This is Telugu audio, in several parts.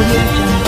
Audio Jungle.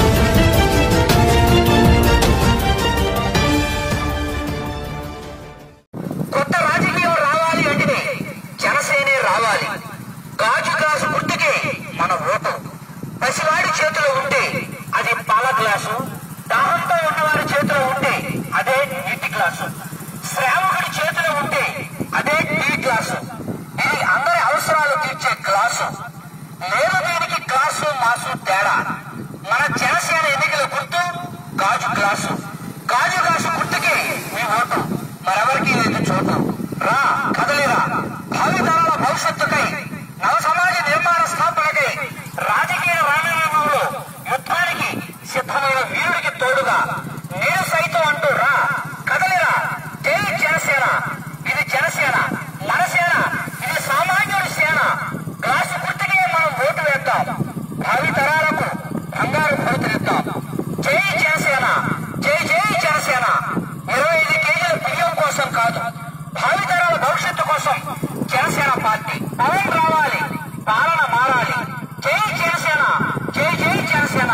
కొత్త రాజకీయం రావాలి అంటే జనసేనే రావాలి. గాజు గ్లాసు గుర్తుకే మన ఓటు. పసివాడి చేతిలో ఉంటే అది పాల గ్లాసు, దాహంతో ఉన్నవారి చేతిలో ఉంటే అదే నీటి గ్లాసు, శ్రావకుడి చేతిలో ఉంటే అదే టీ గ్లాసు. ఇది అందరి అవసరాలు తీర్చే గ్లాసు. లేదు దీనికి గ్లాసు మాసు తేడా. మన జనసేన ఎన్నికల గుర్తు గాజు గ్లాసు. గాజు గ్లాసు గుర్తుకే మీ ఓటు, మరెవరికి లేదు చోటు. రా కదలిరా, భావితరాల భవిష్యత్తుకై, నవ సమాజ నిర్మాణ స్థాపనకై, రాజకీయ రణరంగంలో యుద్ధానికి సిద్ధమైన వీరుడికి తోడుగా నేను సైతం అంటూ రా కదలిరా. జై జనసేన. ఇది జనసేన, మన సేన, ఇది సామాన్యుడి సేన. గ్లాసు గుర్తుకే మనం ఓటు వేద్దాం, భావితరాలకు బంగారు భవితరిద్దాం. జై జనసేన, జై జై జనసేన. 25 కేజీల బియ్యం కోసం కాదు, భావితరాల భవిష్యత్తు కోసం జనసేన పార్టీ. పవన్ రావాలి, పాలన మారాలి. జై జనసేన, జై జై జనసేన.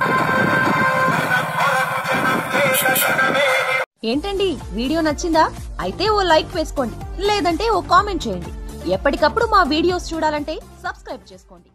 ఏంటండి వీడియో నచ్చిందా? అయితే ఓ లైక్ వేసుకోండి, లేదంటే ఓ కామెంట్ చేయండి. ఎప్పటికప్పుడు మా వీడియోస్ చూడాలంటే సబ్స్క్రైబ్ చేసుకోండి.